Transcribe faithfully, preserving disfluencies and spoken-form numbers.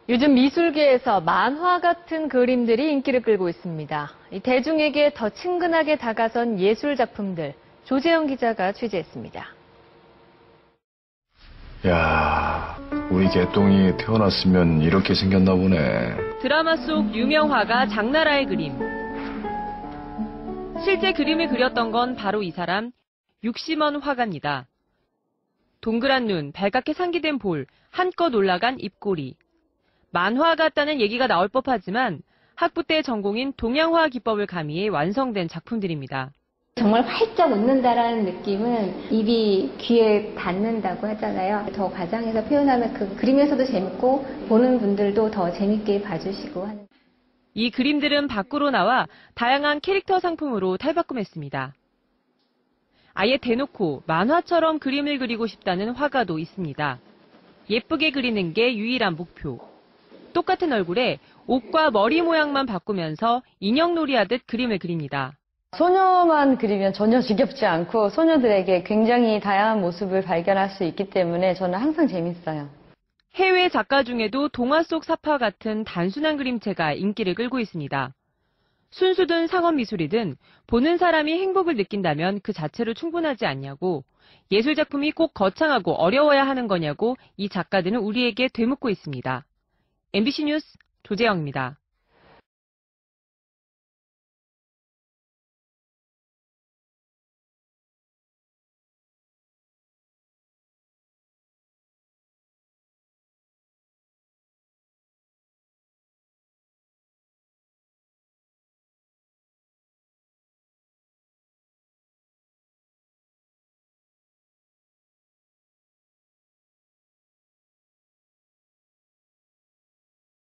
요즘 미술계에서 만화 같은 그림들이 인기를 끌고 있습니다. 이 대중에게 더 친근하게 다가선 예술 작품들, 조재영 기자가 취재했습니다. 야, 우리 개똥이 태어났으면 이렇게 생겼나 보네. 드라마 속 유명 화가 장나라의 그림. 실제 그림을 그렸던 건 바로 이 사람, 육심원 화가입니다. 동그란 눈, 발갛게 상기된 볼, 한껏 올라간 입꼬리. 만화 같다는 얘기가 나올 법하지만 학부 때 전공인 동양화 기법을 가미해 완성된 작품들입니다. 정말 활짝 웃는다라는 느낌은 입이 귀에 닿는다고 하잖아요. 더 과장해서 표현하면 그 그림에서도 재밌고 보는 분들도 더 재밌게 봐주시고 하는. 이 그림들은 밖으로 나와 다양한 캐릭터 상품으로 탈바꿈했습니다. 아예 대놓고 만화처럼 그림을 그리고 싶다는 화가도 있습니다. 예쁘게 그리는 게 유일한 목표. 똑같은 얼굴에 옷과 머리 모양만 바꾸면서 인형놀이 하듯 그림을 그립니다. 소녀만 그리면 전혀 지겹지 않고 소녀들에게 굉장히 다양한 모습을 발견할 수 있기 때문에 저는 항상 재밌어요. 해외 작가 중에도 동화 속 사파 같은 단순한 그림체가 인기를 끌고 있습니다. 순수든 상업 미술이든 보는 사람이 행복을 느낀다면 그 자체로 충분하지 않냐고, 예술 작품이 꼭 거창하고 어려워야 하는 거냐고 이 작가들은 우리에게 되묻고 있습니다. 엠비씨 뉴스 조재영입니다.